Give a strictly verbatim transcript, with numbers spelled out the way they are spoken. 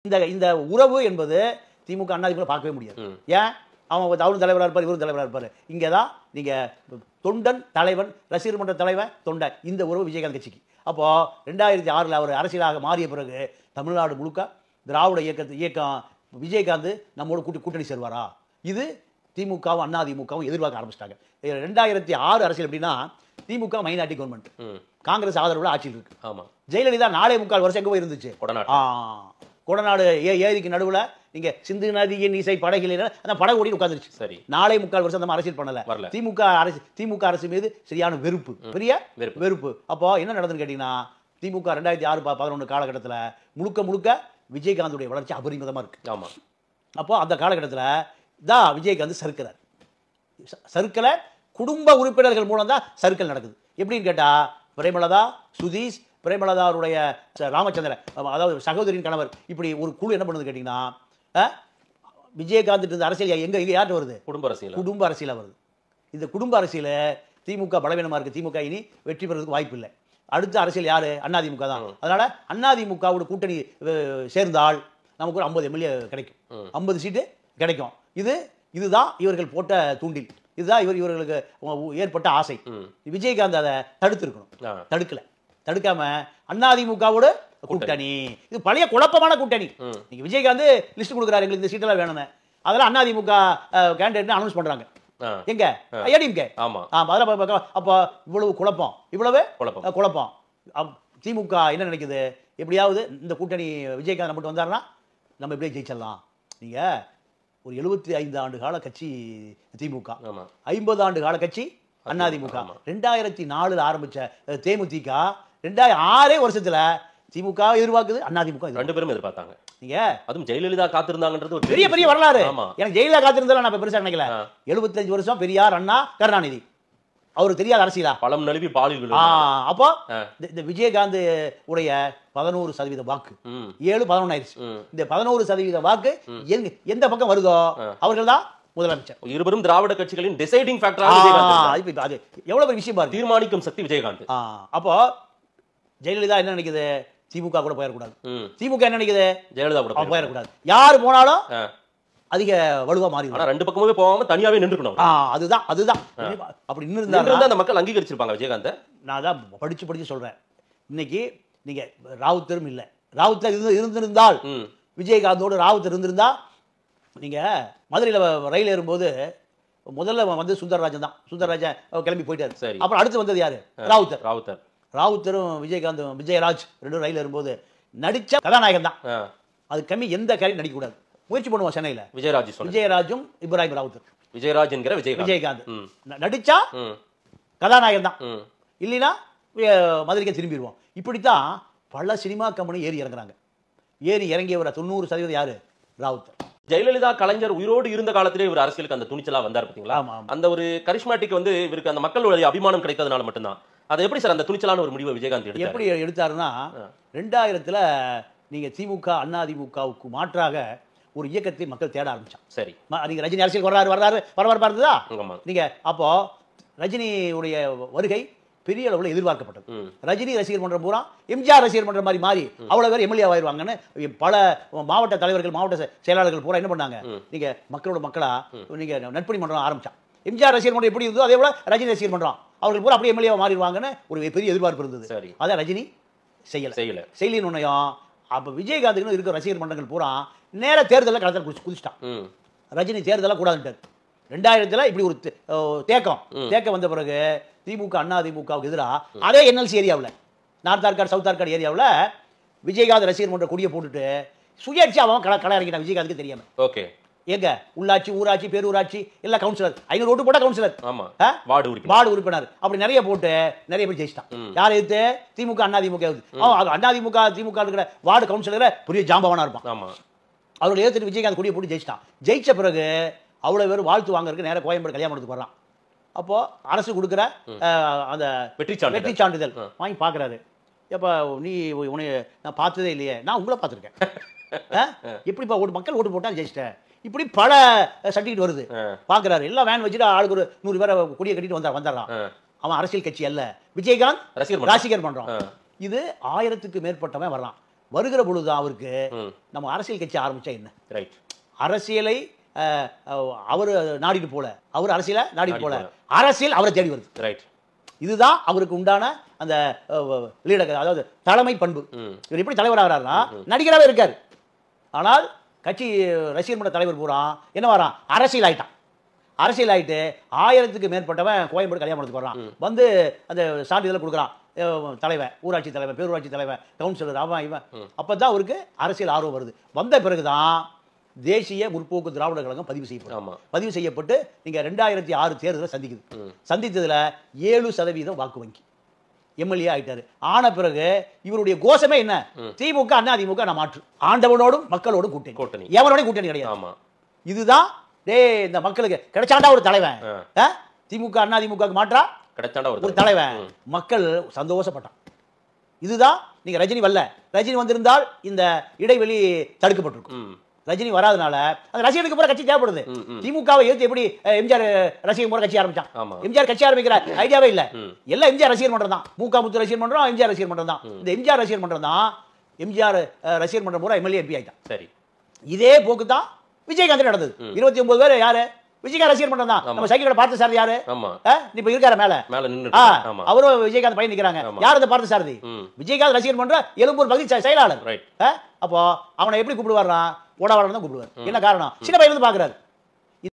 இந்த இந்த உறவு என்பது திமுக அதிமுக பார்க்கவே முடியாது. ஏன் அவன் அவரும் தலைவராக இருப்பார், இவரும் தலைவராக இருப்பார். இங்கே தான் நீங்கள் தொண்டன் தலைவன், ரசிகர் மன்ற தலைவன், தொண்டன், இந்த உறவு விஜயகாந்த் கட்சிக்கு. அப்போது ரெண்டாயிரத்தி ஆறில் அவர் அரசியலாக மாறிய பிறகு தமிழ்நாடு முழுக்க திராவிட இயக்கத்து இயக்கம் விஜயகாந்த் நம்மோட கூட்டி கூட்டணி சேருவாரா, இது திமுகவும் அதிமுகவும் எதிர்பார்க்க ஆரம்பிச்சிட்டாங்க. ரெண்டாயிரத்தி ஆறு அரசியல் எப்படின்னா திமுக மைனாரிட்டி கவர்மெண்ட், காங்கிரஸ் ஆதரவுல ஆட்சியில் இருக்கு. ஆமாம், ஜெயலலிதா நாலே முக்கால் வருஷம் எங்கே போய் இருந்துச்சு, கொடநாடு ஏ ஏரிக்கு நடுவில் நீங்க சிந்து நதியின் இசை படகில் அந்த படகு ஓடி உட்காந்துருச்சு. சரி, நாளை முக்கால் வருஷம் நம்ம அரசியல் பண்ணல. திமுக அரசு திமுக அரசு மீது சரியான வெறுப்பு, பெரிய வெறுப்பு. அப்போ என்ன நடந்துன்னு கேட்டீங்கன்னா திமுக ரெண்டாயிரத்தி ஆறு பதினொன்று காலகட்டத்தில் முழுக்க முழுக்க விஜயகாந்துடைய வளர்ச்சி அபரிமிதமா இருக்கு. ஆமா, அப்போ அந்த காலகட்டத்தில் தான் விஜயகாந்த் சறுக்கிறார். சறுக்கலை குடும்ப உறுப்பினர்கள் மூலம் தான் சறுக்கல் நடக்குது. எப்படின்னு கேட்டா பிரேமலதா, சுதீஷ், பிரேமலதாவுடைய ராமச்சந்திரன், அதாவது சகோதரின் கணவர், இப்படி ஒரு குழு என்ன பண்ணுது கேட்டீங்கன்னா விஜயகாந்த் இருந்த அரசியல் எங்க எங்க யார்கிட்ட வருது, குடும்ப அரசியல் குடும்ப அரசியல வருது. இந்த குடும்ப அரசியல திமுக பலவீனமா இருக்கு, திமுக இனி வெற்றி பெறதுக்கு வாய்ப்பு இல்லை. அடுத்த அரசியல் யாரு, அதிமுக தான். அதனால அதிமுகவோட கூட்டணி சேர்ந்தால் நமக்கு ஒரு ஐம்பது எம்எல்ஏ கிடைக்கும், ஐம்பது சீட்டு கிடைக்கும். இது இதுதான் இவர்கள் போட்ட தூண்டில், இதுதான் இவர் இவர்களுக்கு ஏற்பட்ட ஆசை. விஜயகாந்த் அதை தடுத்திருக்கணும், தடுக்கல. தடுக்காம அதிமுகவோட கூட்டணி, இது பழைய குழப்பமான கூட்டணி. நீங்க விஜயகாந்த் லிஸ்ட் கொடுக்குறாரு, எங்களுக்கு இந்த சீட்டெல்லாம் வேணும்னு. அதெல்லாம் அதிமுக கேண்டிடேட் அனௌன்ஸ் பண்றாங்க. எங்க ஏடிஎம்கே. ஆமா, அப்போ இவ்வளவு குழப்பம், இவ்வளவு குழப்பம். திமுக என்ன நினைக்குது, எப்படியாவது இந்த கூட்டணி விஜயகாந்த் மட்டும் வந்தாருன்னா நம்ம எப்படியே ஜெயிச்சிடலாம். நீங்க ஒரு எழுபத்தி ஐந்து ஆண்டு கால கட்சி திமுக, ஐம்பது ஆண்டு கால கட்சி அதிமுக. ரெண்டாயிரத்தி நாலுல ஆரம்பிச்ச தேமுதிக ரெண்டாயிரம் ஆறே வருஷத்துல திமுக எதிர்பார்க்குது, அதிமுக ரெண்டு பேரும் எதிர்பார்த்தாங்க. நீங்க அதுவும் ஜெயலலிதா காத்திருந்தாங்கன்றது ஒரு பெரிய பெரிய வரலாறு. எனக்கு ஜெயலலிதா காத்திருந்தாலும் நான் பெருசா நினைக்கல. எழுபத்தஞ்சு வருஷம் பெரியார், அண்ணா, கருணாநிதி, அவருக்கு தெரியாத அரசியலா பழம் நழுவி பாலில். அப்போ இந்த விஜயகாந்த் உடைய பதினோரு சதவீத வாக்கு ஏழு பதினொன்னு ஆயிடுச்சு. இந்த பதினோரு சதவீத வாக்கு எந்த பக்கம் வருதோ அவர்கள் தான் முதலமைச்சர். இருவரும் திராவிட கட்சிகளின் டிசைடிங் ஃபேக்டர். அது எவ்வளவு பெரிய விஷயம் பாருங்க, தீர்மானிக்கும் சக்தி விஜயகாந்த். அப்போ ஜெயலலிதா என்ன நினைக்குது, திமுக கூட போயிடக்கூடாது. திமுக என்ன நினைக்குது, ஜெயலலிதா கூட போயிடக்கூடாது. யாரு போனாலும் அதிக வலுவா மாறி, ரெண்டு பக்கமே போகாம தனியாவே நின்றுக்கணும். அதுதான் அதுதான் அப்படி நின்று இருந்தா அந்த மக்கள் அங்கீகரிச்சிருப்பாங்க விஜயகாந்த். நான் தான் படிச்சு படிச்சு சொல்றேன். இன்னைக்கு நீங்க ராவுத்தரும் இல்ல, ராவுத்தர் இருந்து இருந்திருந்தால் விஜயகாந்தோடு ராவுத்தர் இருந்திருந்தா, நீங்க மதுரையில ரயில் ஏறும்போது முதல்ல வந்து சுந்தரராஜன் தான், சுந்தரராஜன் கிளம்பி போயிட்டாரு. சரி, அப்புறம் அடுத்து வந்தது யாரு, ராவுத்தர். ராவுத்தர் ராவுத்தரும் விஜயகாந்த் விஜயராஜ் ரெண்டும் ரயில் ஏறும்போது நடிச்ச கதாநாயகன் தான். அது கம்மி எந்த கேரக்டர் நடிக்க கூடாது, முயற்சி பண்ணுவோம் சென்னையில. விஜயராஜ் விஜயராஜும் இப்ராஹிம் ராவுத்தர், விஜயராஜ் என்கிற விஜயகாந்த் நடிச்சா கதாநாயகன் தான், இல்லைன்னா மதுரைக்கே திரும்பிடுவோம். இப்படித்தான் பல சினிமா கம்பெனி ஏறி இறங்குறாங்க. ஏறி இறங்கியவர தொண்ணூறு சதவீதம் யாரு, ராவுத்தர். ஜெயலலிதா கலைஞர் உயிரோடு இருந்த காலத்திலே இவர் அரசியலுக்கு அந்த துணிச்சலா வந்தார் பாத்தீங்களா. அந்த ஒரு கரிஷ்மாட்டிக் வந்து இவருக்கு அந்த மக்களுடைய அபிமானம் கிடைத்ததுனால மட்டும்தான். அது எப்படி சார் அந்த துணிச்சலான ஒரு முடிவை விஜயகாந்த் எடுத்தார்? எப்படி எடுத்தாருன்னா, ரெண்டாயிரத்துல நீங்க திமுக அதிமுகவுக்கு மாற்றாக ஒரு இயக்கத்தை மக்கள் தேட ஆரம்பிச்சான். சரி, நீங்க ரஜினி அரசியல் வர்றாரு வர்றாரு பரபரப்பா இருந்ததா நீங்க. அப்போ ரஜினியுடைய வருகை பெரிய அளவில் எதிர்பார்க்கப்பட்டது. ரஜினி ரசிகர் மன்றம் பூரா எம்ஜிஆர் ரசிகர் மன்றம் மாதிரி மாறி அவ்வளவு பேர் எம்எல்ஏ ஆயிடுவாங்கன்னு பல மாவட்ட தலைவர்கள், மாவட்ட செயலாளர்கள் பூரா என்ன பண்ணாங்க, நீங்க மக்களோட மக்களா நீங்க நட்பணி மன்றம் ஆரம்பிச்சான். எம்ஜிஆர் ரசிகர் மன்றம் எப்படி இருந்தோ அதே போல ரஜினி ரசிகர் மன்றம் அவர்கள் பூரா அப்படியே எம்எல்ஏ மாறிடுவாங்கன்னு ஒரு பெரிய எதிர்பார்ப்பு இருந்தது. அதை ரஜினி செய்யல செய்யல செய்யலின் உன்னையும். அப்ப விஜயகாந்துக்கு இருக்கிற ரசிகர் மன்றங்கள் பூரா நேர தேர்தலில் களத்தில் குதிச்சு குதிச்சிட்டான். ரஜினி தேர்தலாக கூடாதுட்டார். ரெண்டாயிரத்துல இப்படி ஒரு தேக்கம் தேக்கம் வந்த பிறகு திமுக அதிமுகவுக்கு எதிராக அதே என்எல்சி ஏரியாவில், நார்த் ஆர்காடு சவுத் ஆர்காடு ஏரியாவில் விஜயகாந்த் ரசிகர் மன்ற கொடியை போட்டுட்டு சுயேட்சி அவன் கடை கடை இறங்கிட்டான் விஜயகாந்துக்கு தெரியாம. ஓகே, எங்க உள்ளாட்சி, ஊராட்சி, பேரூராட்சி எல்லாம் கவுன்சிலர், ஐநூறு ஓட்டு போட்ட கவுன்சிலர், வார்டு உறுப்பினர், அப்படி நிறைய போட்டு நிறைய பேர் ஜெயிச்சிட்டான். யார் எதிர்த்து, திமுக அதிமுக. அதிமுக திமுக இருக்கிற வார்டு கவுன்சிலரை பெரிய ஜாம்பவானா இருப்பான். அவருடைய எதிர்த்து விஜயகாந்த் கொடியை போட்டு ஜெயிச்சிட்டான். ஜெயிச்ச பிறகு அவ்வளவு பேர் வாழ்த்து வாங்குறதுக்கு நேரம் கோயம்பேடு கல்யாணத்துக்கு வர்றான். அப்போ அரசு கொடுக்குற அந்த வெற்றி வெற்றி சான்றிதழ் வாங்கி பாக்குறாரு. எப்ப நீ உன்னை நான் பார்த்ததே இல்லையே, நான் உங்களை பார்த்துருக்கேன், எப்படிப்பா ஓட்டு மக்கள் ஓட்டு போட்டா ஜெயிச்சிட்டேன், இப்படி பல சர்டிஃபிகேட் வருது. பாக்குறாரு, எல்லாம் வேன் வச்சுட்டு ஆளுக்கு ஒரு நூறு பேரை கொடியை கட்டிட்டு வந்தா வந்துடுறான். அவன் அரசியல் கட்சி அல்ல, விஜயகாந்த் ரசிகர் மன்றம். இது ஆயிரத்துக்கு மேற்பட்டவன் வர்றான். வருகிற பொழுதுதான் அவருக்கு நம்ம அரசியல் கட்சி ஆரம்பிச்சா என்ன, ரைட், அரசியலை அவர் நாடிட்டு போல, அவர் அரசியலை நாடிட்டு போல, அரசியல் அவரை தேடி வருது. ரைட், இதுதான் அவருக்கு உண்டான அந்த லீடர், அதாவது தலைமை பண்பு. இவர் எப்படி தலைவர் ஆகிறாருன்னா நடிகராகவே இருக்காரு, ஆனால் கட்சி ரசிகர் மன்ற தலைவர் பூரா என்ன வரான், அரசியல் ஆயிட்டான். அரசியல் ஆயிட்டு ஆயிரத்துக்கு மேற்பட்டவன் கோயம்பேடு கல்யாணத்துக்கு வர்றான், வந்து அந்த சான்றிதழ் கொடுக்குறான், தலைவன், ஊராட்சி தலைவன், பேரூராட்சி தலைவன், கவுன்சிலர், அவன் இவன். அப்போ தான் அவருக்கு அரசியல் ஆர்வம் வருது. வந்த பிறகுதான் தேசிய முற்போக்கு திராவிட கழகம் பதிவு செய்யப்படும். பதிவு செய்யப்பட்டு நீங்க ரெண்டாயிரத்தி ஆறு தேர்தலை சந்திக்குது. சந்தித்ததுல ஏழு சதவீதம் வாக்கு வங்கி எம்எல்ஏ ஆயிட்டாரு. ஆன பிறகு இவருடைய கோஷமே என்ன, திமுக அண்ணா திமுக நான் மாற்று, ஆண்டவனோடும் மக்களோடும் கூட்டணி, கூட்டணி எவனோட கூட்டணி கிடையாது. இதுதான் டே இந்த மக்களுக்கு கிடைச்சாண்டா ஒரு தலைவன், திமுக அண்ணா திமுக மாற்றா கிடைச்சாண்டா ஒரு தலைவன், மக்கள் சந்தோஷப்பட்டான். இதுதான் நீங்க ரஜினி வரல, ரஜினி வந்திருந்தால் இந்த இடைவெளி தடுக்கப்பட்டிருக்கும். ரஜினி வராதனால அந்த ரசிகனுக்கு பூரா கட்சி தேவைப்படுது. திமுகவை எதிர்த்து எப்படி எம்ஜிஆர் ரசிகர் பூரா கட்சி ஆரம்பிச்சான், எம்ஜிஆர் கட்சி ஆரம்பிக்கிற ஐடியாவே இல்ல, எல்லாம் எம்ஜிஆர் ரசிகர் மன்றம் தான், மூகா முத்து ரசிகர் மன்றம், எம்ஜிஆர் ரசிகர் மன்றம் தான். இந்த எம்ஜிஆர் ரசிகர் மன்றம் தான் எம்ஜிஆர் ரசிகர் மன்றம் பூரா எம்எல்ஏ எம்பி ஆயிட்டான். சரி, இதே போக்கு தான் விஜயகாந்த் நடந்தது. இருபத்தி ஒன்பது பேர் யாரு, விஜயகாந்த் ரசிகர் மன்றம் தான். நம்ம சைக்கிளோட பார்த்த சாரதி யாரு, இப்ப இருக்காரு மேல, அவரும் விஜயகாந்த் பையன் நிக்கிறாங்க. யார் அந்த பார்த்த சாரதி, விஜயகாந்த் ரசிகர் மன்றம் எழும்பூர் பகுதி செயலாளர். அப்போ அவனை எப்படி கூப்பிடுவார், ஓடவாளன் தான் கூப்பிடுவார். என்ன காரணம், சின்ன பையன் வந்து பாக்குறாரு,